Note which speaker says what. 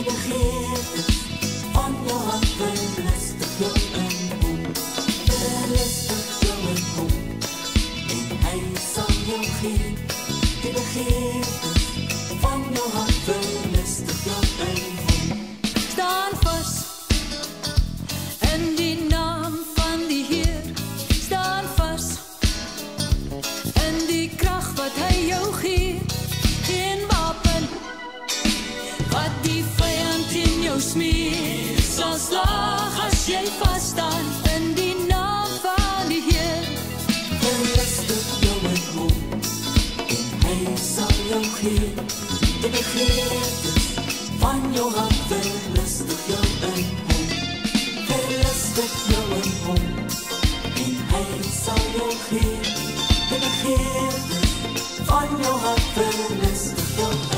Speaker 1: die begeertes van jou hart verlustig jou in hom. Verlustig jou in hom, en hy sal jou gee. Die begeertes van jou hart verlustig jou in hom.
Speaker 2: Staan vas in die naam van die Heer. Staan vas in die krag wat hy jou gee. Geen wapen wat die vyand in jou smeer sal slaag as jy vasstaan in die naam van die Heer.
Speaker 1: Verlustig jou in hom, en hy sal jou gee. Die begeertes van jou hart verlustig jou in hom. Verlustig jou in hom, en hy sal jou gee. Die begeertes van jou hart verlustig jou in hom.